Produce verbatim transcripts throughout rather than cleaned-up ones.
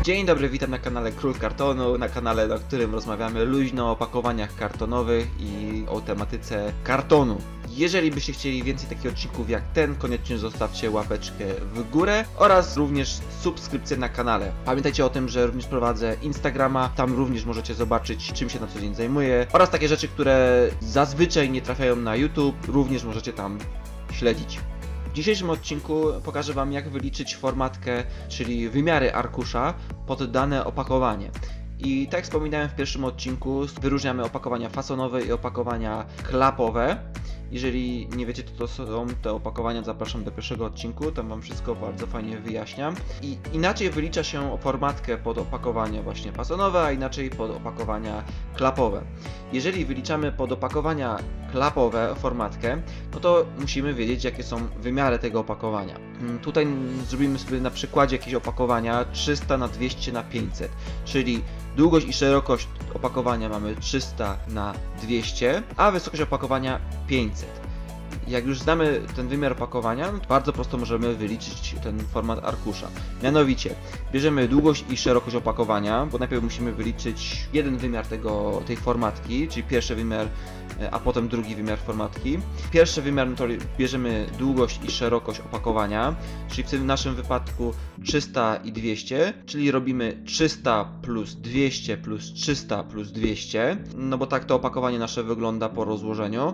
Dzień dobry, witam na kanale Król Kartonu, na kanale, na którym rozmawiamy luźno o opakowaniach kartonowych i o tematyce kartonu. Jeżeli byście chcieli więcej takich odcinków jak ten, koniecznie zostawcie łapeczkę w górę oraz również subskrypcję na kanale. Pamiętajcie o tym, że również prowadzę Instagrama, tam również możecie zobaczyć, czym się na co dzień zajmuję oraz takie rzeczy, które zazwyczaj nie trafiają na YouTube, również możecie tam śledzić. W dzisiejszym odcinku pokażę Wam, jak wyliczyć formatkę, czyli wymiary arkusza pod dane opakowanie. I tak jak wspominałem w pierwszym odcinku, wyróżniamy opakowania fasonowe i opakowania klapowe. Jeżeli nie wiecie, co to są te opakowania, zapraszam do pierwszego odcinku, tam Wam wszystko bardzo fajnie wyjaśniam. I inaczej wylicza się formatkę pod opakowania właśnie fasonowe, a inaczej pod opakowania klapowe. Jeżeli wyliczamy pod opakowania klapowe formatkę, no to musimy wiedzieć, jakie są wymiary tego opakowania. Tutaj zrobimy sobie na przykładzie jakieś opakowania trzysta na dwieście na pięćset, czyli długość i szerokość opakowania mamy trzysta na dwieście, a wysokość opakowania pięćset. Jak już znamy ten wymiar opakowania, bardzo prosto możemy wyliczyć ten format arkusza. Mianowicie, bierzemy długość i szerokość opakowania, bo najpierw musimy wyliczyć jeden wymiar tego, tej formatki, czyli pierwszy wymiar, a potem drugi wymiar formatki. Pierwszy wymiar no to bierzemy długość i szerokość opakowania, czyli w tym naszym wypadku trzysta i dwieście, czyli robimy trzysta plus dwieście plus trzysta plus dwieście, no bo tak to opakowanie nasze wygląda po rozłożeniu.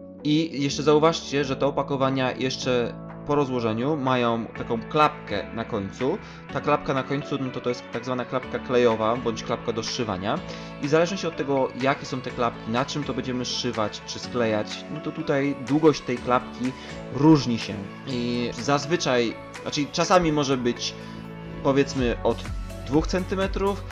I jeszcze zauważcie, że te opakowania jeszcze po rozłożeniu mają taką klapkę na końcu. Ta klapka na końcu no to, to jest tak zwana klapka klejowa, bądź klapka do szywania. I w zależności od tego, jakie są te klapki, na czym to będziemy szywać czy sklejać, no to tutaj długość tej klapki różni się. I zazwyczaj, znaczy czasami może być powiedzmy od dwóch centymetrów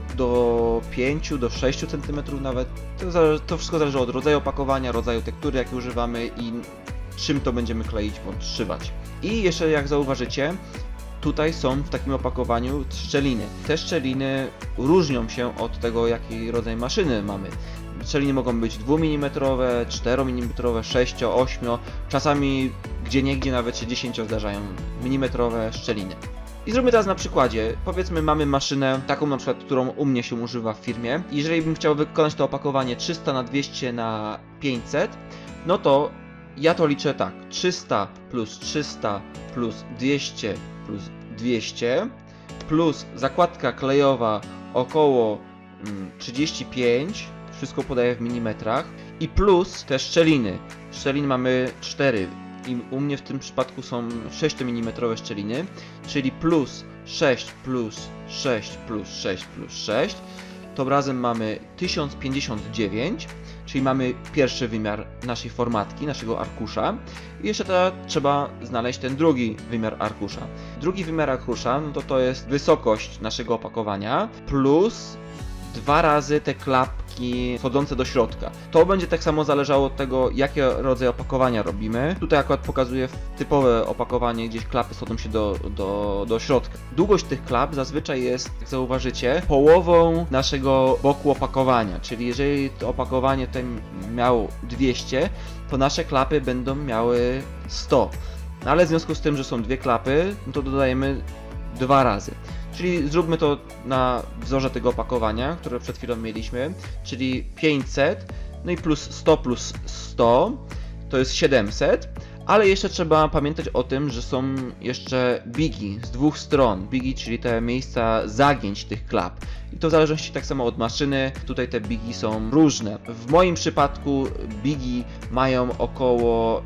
do pięciu, do sześciu centymetrów nawet. To, zależy, to wszystko zależy od rodzaju opakowania, rodzaju tektury, jakie używamy i czym to będziemy kleić bądź szywać. I jeszcze jak zauważycie, tutaj są w takim opakowaniu szczeliny. Te szczeliny różnią się od tego, jaki rodzaj maszyny mamy. Szczeliny mogą być dwumilimetrowe, czteromilimetrowe, sześcio, ośmio, czasami gdzieniegdzie nawet się dziesięcio zdarzają milimetrowe szczeliny. I zróbmy teraz na przykładzie. Powiedzmy, mamy maszynę, taką na przykład, którą u mnie się używa w firmie. Jeżeli bym chciał wykonać to opakowanie trzysta na dwieście na pięćset, no to ja to liczę tak. trzysta plus trzysta plus dwieście plus dwieście plus zakładka klejowa około mm, trzydzieści pięć, wszystko podaję w milimetrach, i plus te szczeliny. Szczelin mamy cztery. I u mnie w tym przypadku są sześciomilimetrowe szczeliny, czyli plus sześć plus sześć plus sześć plus sześć, to razem mamy tysiąc pięćdziesiąt dziewięć, czyli mamy pierwszy wymiar naszej formatki, naszego arkusza. I jeszcze teraz trzeba znaleźć ten drugi wymiar arkusza. Drugi wymiar arkusza no to, to jest wysokość naszego opakowania plus dwa razy te klapki wchodzące do środka. To będzie tak samo zależało od tego, jakie rodzaje opakowania robimy. Tutaj akurat pokazuję typowe opakowanie, gdzieś klapy schodzą się do, do, do środka. Długość tych klap zazwyczaj jest, jak zauważycie, połową naszego boku opakowania, czyli jeżeli to opakowanie tutaj miało dwieście, to nasze klapy będą miały sto. No ale w związku z tym, że są dwie klapy, no to dodajemy dwa razy. Czyli zróbmy to na wzorze tego opakowania, które przed chwilą mieliśmy, czyli pięćset, no i plus sto plus sto, to jest siedemset, ale jeszcze trzeba pamiętać o tym, że są jeszcze bigi z dwóch stron, bigi, czyli te miejsca zagięć tych klap. I to w zależności tak samo od maszyny, tutaj te bigi są różne. W moim przypadku bigi mają około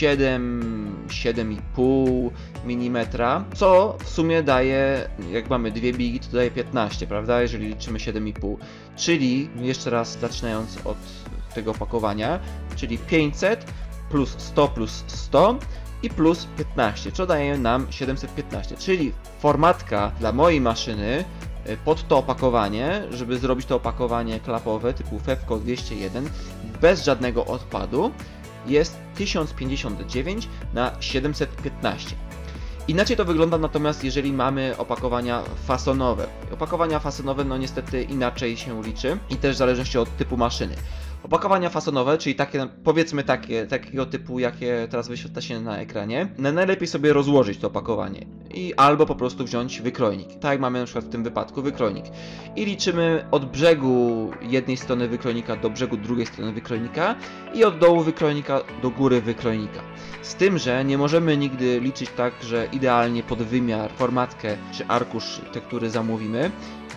siedem, siedem i pół milimetra, co w sumie daje, jak mamy dwie bigi, to daje piętnaście, prawda, jeżeli liczymy siedem i pół. Czyli, jeszcze raz zaczynając od tego opakowania, czyli pięćset plus sto plus sto i plus piętnaście, co daje nam siedemset piętnaście, czyli formatka dla mojej maszyny pod to opakowanie, żeby zrobić to opakowanie klapowe typu Fevco dwieście jeden bez żadnego odpadu, jest tysiąc pięćdziesiąt dziewięć na siedemset piętnaście. Inaczej to wygląda natomiast, jeżeli mamy opakowania fasonowe. Opakowania fasonowe no niestety inaczej się liczy i też w zależności od typu maszyny. Opakowania fasonowe, czyli takie, powiedzmy takie, takiego typu, jakie teraz wyświetla się na ekranie. Najlepiej sobie rozłożyć to opakowanie i albo po prostu wziąć wykrojnik. Tak jak mamy na przykład w tym wypadku wykrojnik. I liczymy od brzegu jednej strony wykrojnika do brzegu drugiej strony wykrojnika i od dołu wykrojnika do góry wykrojnika. Z tym, że nie możemy nigdy liczyć tak, że idealnie pod wymiar, formatkę czy arkusz tektury zamówimy,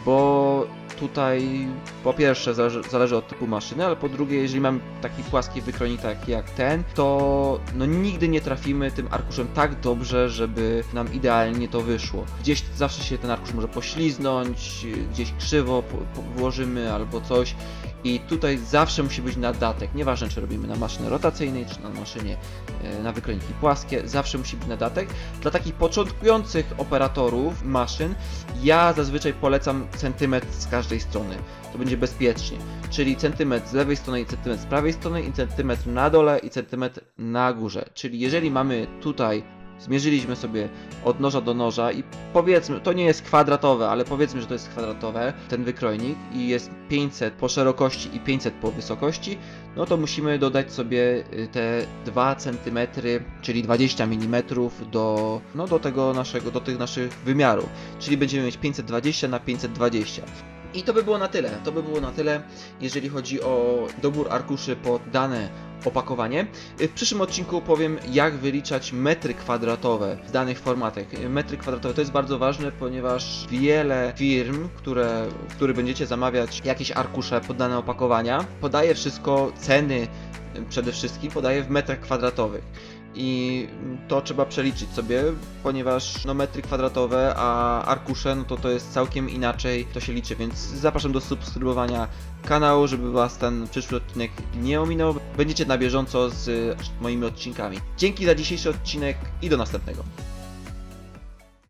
bo tutaj po pierwsze zależy, zależy od typu maszyny, ale po drugie, jeżeli mamy taki płaski wykrojnik tak jak ten, to no nigdy nie trafimy tym arkuszem tak dobrze, żeby nam idealnie to wyszło. Gdzieś zawsze się ten arkusz może pośliznąć, gdzieś krzywo po, po włożymy albo coś. I tutaj zawsze musi być nadatek, nieważne czy robimy na maszynie rotacyjnej, czy na maszynie e, na wykrojniki płaskie, zawsze musi być nadatek. Dla takich początkujących operatorów maszyn ja zazwyczaj polecam centymetr z każdej strony. To będzie bezpiecznie, czyli centymetr z lewej strony i centymetr z prawej strony i centymetr na dole i centymetr na górze. Czyli jeżeli mamy tutaj, zmierzyliśmy sobie od noża do noża i powiedzmy, to nie jest kwadratowe, ale powiedzmy, że to jest kwadratowe, ten wykrojnik i jest pięćset po szerokości i pięćset po wysokości, no to musimy dodać sobie te dwa centymetry, czyli dwadzieścia milimetrów do, no do tego naszego, do tych naszych wymiarów, czyli będziemy mieć pięćset dwadzieścia na pięćset dwadzieścia. I to by było na tyle, to by było na tyle, jeżeli chodzi o dobór arkuszy pod dane opakowanie. W przyszłym odcinku powiem, jak wyliczać metry kwadratowe w danych formatach. Metry kwadratowe to jest bardzo ważne, ponieważ wiele firm, które, w których będziecie zamawiać jakieś arkusze pod dane opakowania, podaje wszystko, ceny przede wszystkim podaje w metrach kwadratowych. I to trzeba przeliczyć sobie, ponieważ no metry kwadratowe, a arkusze, no to to jest całkiem inaczej, to się liczy, więc zapraszam do subskrybowania kanału, żeby Was ten przyszły odcinek nie ominął. Będziecie na bieżąco z moimi odcinkami. Dzięki za dzisiejszy odcinek i do następnego.